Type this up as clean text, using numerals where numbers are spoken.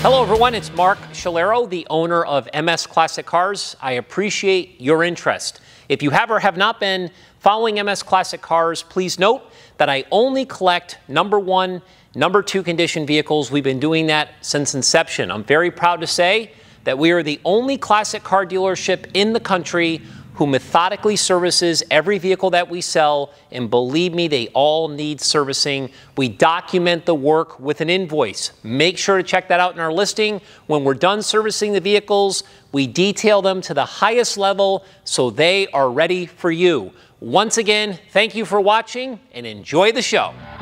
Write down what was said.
Hello everyone, it's Mark Shalero, the owner of MS Classic Cars. I appreciate your interest. If you have or have not been following MS Classic Cars, please note that I only collect number 1, number 2 condition vehicles. We've been doing that since inception. I'm very proud to say that we are the only classic car dealership in the country who methodically services every vehicle that we sell, and believe me, they all need servicing. We document the work with an invoice. Make sure to check that out in our listing. When we're done servicing the vehicles, we detail them to the highest level so they are ready for you. Once again, thank you for watching and enjoy the show.